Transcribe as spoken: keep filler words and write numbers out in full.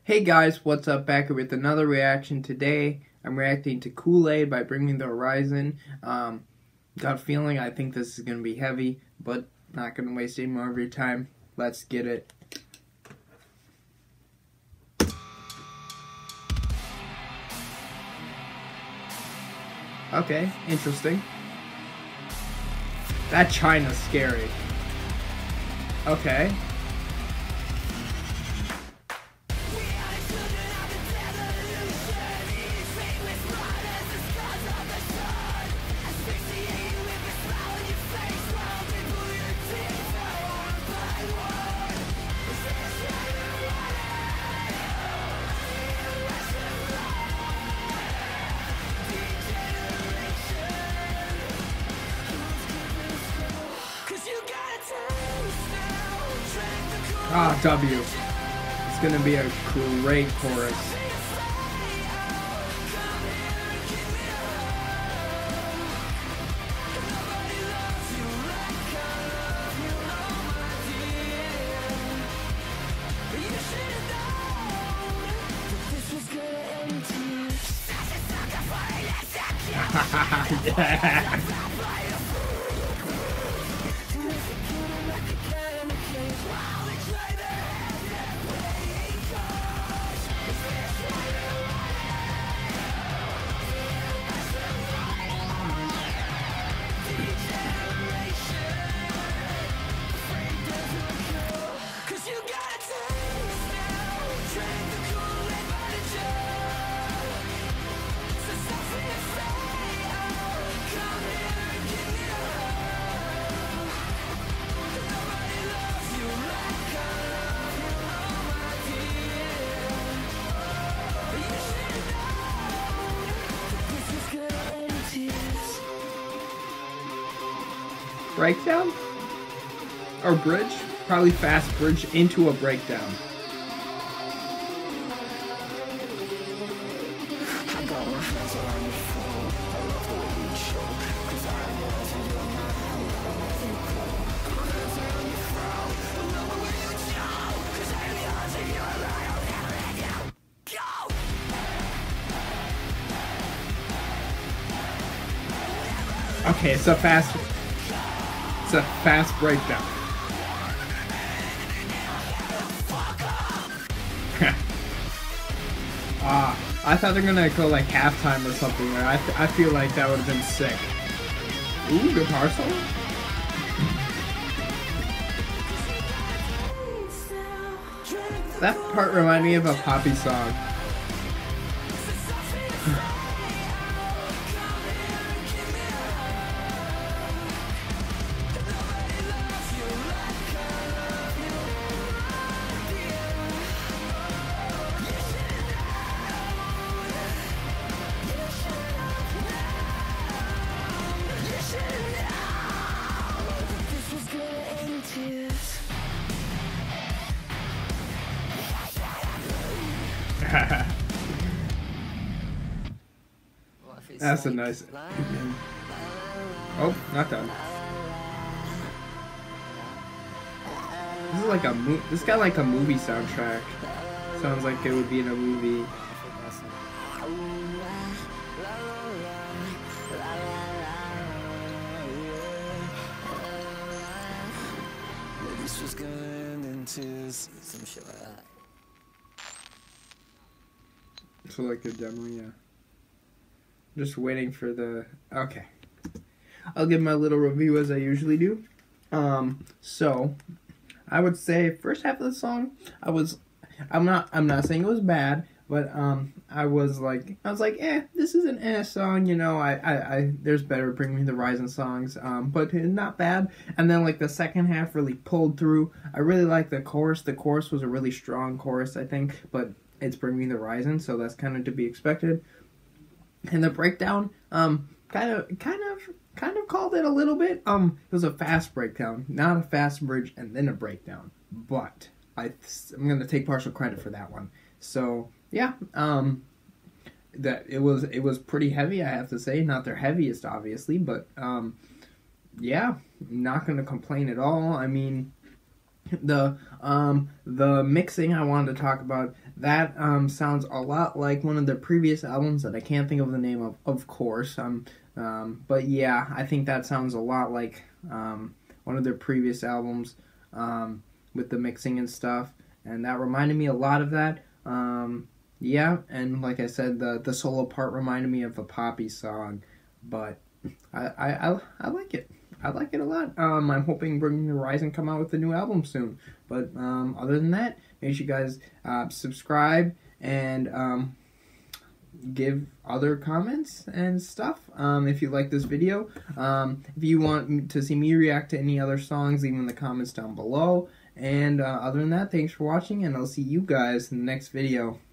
Hey guys, what's up? Back with another reaction today. I'm reacting to Kool by Bring Me the Horizon. Um, got a feeling I think this is going to be heavy, but not going to waste any more of your time. Let's get it. Okay, interesting. That China's scary. Okay. Ah, W. It's gonna be a great chorus. Yeah. Breakdown? Or bridge? Probably fast bridge into a breakdown. Okay, it's a fast It's a fast breakdown. Ah, I thought they're gonna go like halftime or something. I th I feel like that would have been sick. Ooh, guitar solo. That part reminded me of a Poppy song. That's a nice. Oh, not done. This is like a mo this got like a movie soundtrack. Sounds like it would be in a movie. This was going into some shit like that. So like a demo, yeah. Just waiting for the... Okay. I'll give my little review as I usually do. Um, so, I would say first half of the song, I was... I'm not I'm not saying it was bad, but um, I was like... I was like, eh, this is an eh song, you know, I, I, I there's better Bring Me the Horizon songs, um, but not bad. And then, like, the second half really pulled through. I really liked the chorus. The chorus was a really strong chorus, I think, but it's Bring Me the Horizon, so that's kind of to be expected. And the breakdown, um, kind of, kind of, kind of called it a little bit. Um, it was a fast breakdown, not a fast bridge and then a breakdown. But I, I'm gonna take partial credit for that one. So yeah, um, that it was, it was pretty heavy, I have to say. Not their heaviest, obviously, but um, yeah, not gonna complain at all. I mean, the um the mixing I wanted to talk about. that um, sounds a lot like one of their previous albums that I can't think of the name of, of course. Um, um, but yeah, I think that sounds a lot like um, one of their previous albums um, with the mixing and stuff. And that reminded me a lot of that. Um, yeah, and like I said, the the solo part reminded me of a Poppy song. But I I, I, I like it. I like it a lot. Um, I'm hoping Bring Me the Horizon come out with a new album soon. But um, other than that, make sure you guys uh, subscribe and um, give other comments and stuff um, if you like this video. Um, if you want to see me react to any other songs, leave them in the comments down below. And uh, other than that, thanks for watching, and I'll see you guys in the next video.